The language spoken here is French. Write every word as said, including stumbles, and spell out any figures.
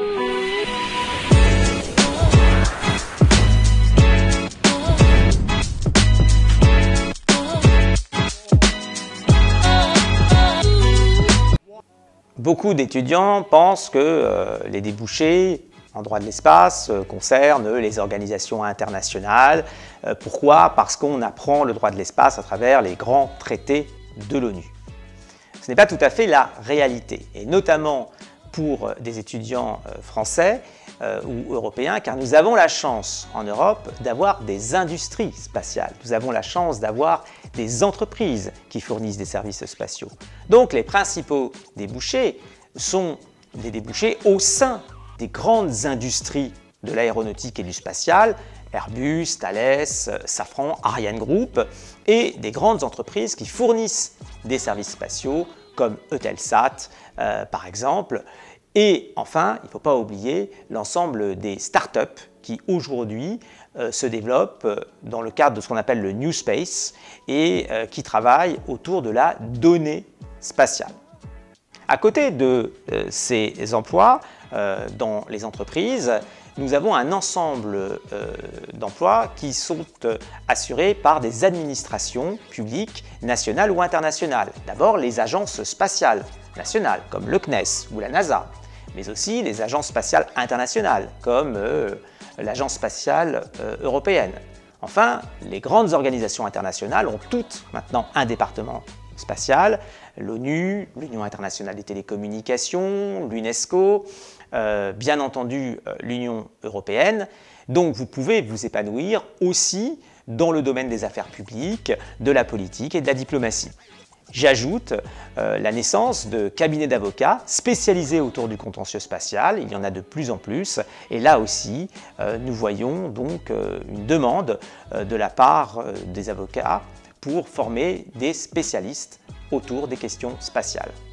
Beaucoup d'étudiants pensent que euh, les débouchés en droit de l'espace euh, concernent les organisations internationales. Euh, pourquoi? Parce qu'on apprend le droit de l'espace à travers les grands traités de l'ONU. Ce n'est pas tout à fait la réalité, et notamment pour des étudiants euh, français euh, ou européens, car nous avons la chance en Europe d'avoir des industries spatiales. Nous avons la chance d'avoir des entreprises qui fournissent des services spatiaux. Donc les principaux débouchés sont des débouchés au sein des grandes industries de l'aéronautique et du spatial, Airbus, Thales, Safran, Ariane Group, et des grandes entreprises qui fournissent des services spatiaux comme Eutelsat euh, par exemple. Et enfin, il ne faut pas oublier l'ensemble des startups qui aujourd'hui euh, se développent euh, dans le cadre de ce qu'on appelle le New Space et euh, qui travaillent autour de la donnée spatiale. À côté de euh, ces emplois euh, dans les entreprises, nous avons un ensemble euh, d'emplois qui sont euh, assurés par des administrations publiques nationales ou internationales. D'abord, les agences spatiales nationales, comme le C N E S ou la NASA, mais aussi les agences spatiales internationales, comme euh, l'Agence spatiale euh, européenne. Enfin, les grandes organisations internationales ont toutes maintenant un département spatial, l'ONU, l'Union internationale des télécommunications, l'UNESCO, euh, bien entendu euh, l'Union européenne. Donc vous pouvez vous épanouir aussi dans le domaine des affaires publiques, de la politique et de la diplomatie. J'ajoute euh, la naissance de cabinets d'avocats spécialisés autour du contentieux spatial. Il y en a de plus en plus. Et là aussi, euh, nous voyons donc euh, une demande euh, de la part euh, des avocats pour former des spécialistes autour des questions spatiales.